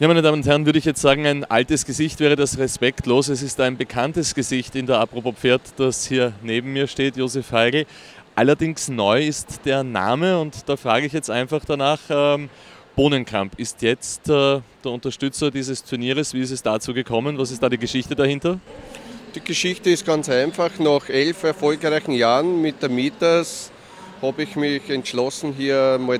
Ja, meine Damen und Herren, würde ich jetzt sagen, ein altes Gesicht wäre das respektlos. Es ist ein bekanntes Gesicht in der Apropos Pferd, das hier neben mir steht, Josef Heigl. Allerdings neu ist der Name und da frage ich jetzt einfach danach. Bohnenkamp ist jetzt der Unterstützer dieses Turnieres. Wie ist es dazu gekommen? Was ist da die Geschichte dahinter? Die Geschichte ist ganz einfach. Nach 11 erfolgreichen Jahren mit der Mieters habe ich mich entschlossen, hier mal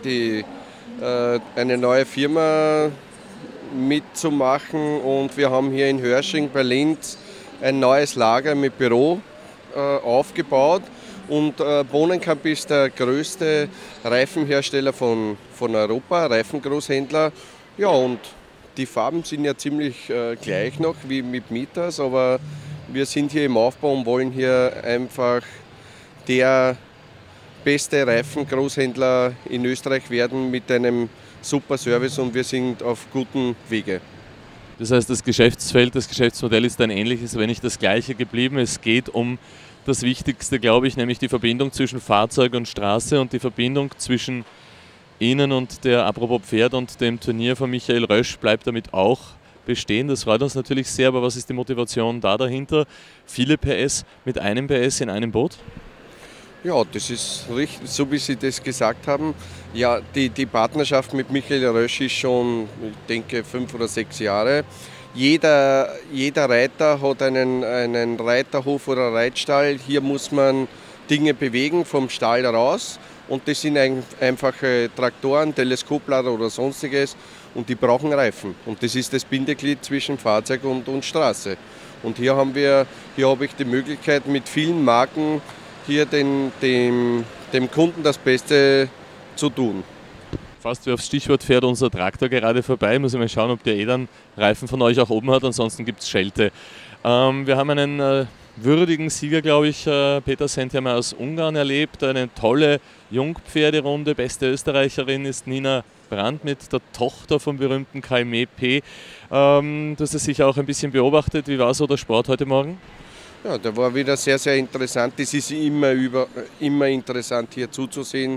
eine neue Firma mitzumachen, und wir haben hier in Hörsching bei Linz ein neues Lager mit Büro aufgebaut, und Bohnenkamp ist der größte Reifenhersteller von Europa, Reifengroßhändler. Ja, und die Farben sind ja ziemlich gleich noch wie mit Mieters, aber wir sind hier im Aufbau und wollen hier einfach der beste Reifengroßhändler in Österreich werden mit einem super Service, und wir sind auf gutem Wege. Das heißt, das Geschäftsfeld, das Geschäftsmodell ist ein ähnliches, wenn nicht das gleiche geblieben. Es geht um das Wichtigste, glaube ich, nämlich die Verbindung zwischen Fahrzeug und Straße und die Verbindung zwischen Ihnen und der Apropos Pferd und dem Turnier von Michael Rösch bleibt damit auch bestehen. Das freut uns natürlich sehr, aber was ist die Motivation da dahinter? Viele PS mit einem PS in einem Boot? Ja, das ist richtig, so wie Sie das gesagt haben. Ja, die Partnerschaft mit Michael Rösch ist schon, ich denke, 5 oder 6 Jahre. Jeder Reiter hat einen Reiterhof oder Reitstall. Hier muss man Dinge bewegen vom Stall raus. Und das sind einfache Traktoren, Teleskoplader oder sonstiges. Und die brauchen Reifen. Und das ist das Bindeglied zwischen Fahrzeug und Straße. Und hier habe ich die Möglichkeit, mit vielen Marken hier dem Kunden das Beste zu tun. Fast wie aufs Stichwort fährt unser Traktor gerade vorbei. Muss ich mal schauen, ob der dann Reifen von euch auch oben hat, ansonsten gibt es Schelte. Wir haben einen würdigen Sieger, glaube ich, Peter Sentjammer aus Ungarn erlebt. Eine tolle Jungpferderunde. Beste Österreicherin ist Nina Brandt mit der Tochter vom berühmten Kaimé P. Du hast es sicher auch ein bisschen beobachtet. Wie war so der Sport heute Morgen? Ja, der war wieder sehr, sehr interessant. Es ist immer interessant hier zuzusehen.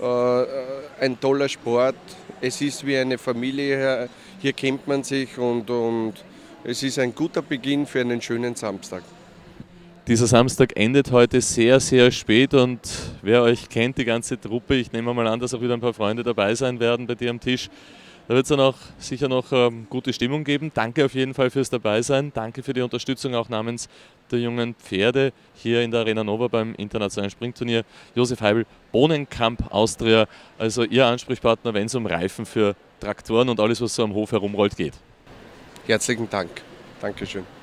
Ein toller Sport. Es ist wie eine Familie. Hier kennt man sich, und es ist ein guter Beginn für einen schönen Samstag. Dieser Samstag endet heute sehr, sehr spät, und wer euch kennt, die ganze Truppe, ich nehme mal an, dass auch wieder ein paar Freunde dabei sein werden bei dir am Tisch. Da wird es dann auch sicher noch gute Stimmung geben. Danke auf jeden Fall fürs Dabeisein. Danke für die Unterstützung auch namens der jungen Pferde hier in der Arena Nova beim internationalen Springturnier. Josef Heigl, Bohnenkamp Austria, also Ihr Ansprechpartner, wenn es um Reifen für Traktoren und alles, was so am Hof herumrollt, geht. Herzlichen Dank. Dankeschön.